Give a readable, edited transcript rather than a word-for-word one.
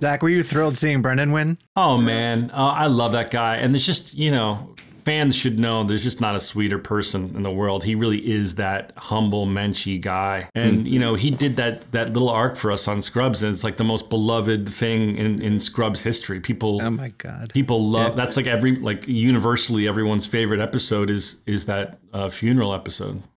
Zach, were you thrilled seeing Brendan win? Oh, man. I love that guy. And there's just, fans should know there's just not a sweeter person in the world. He really is that humble, menschy guy. And, he did that little arc for us on Scrubs, and it's like the most beloved thing in Scrubs history. People, oh my God. People love, that's like universally everyone's favorite episode is that funeral episode.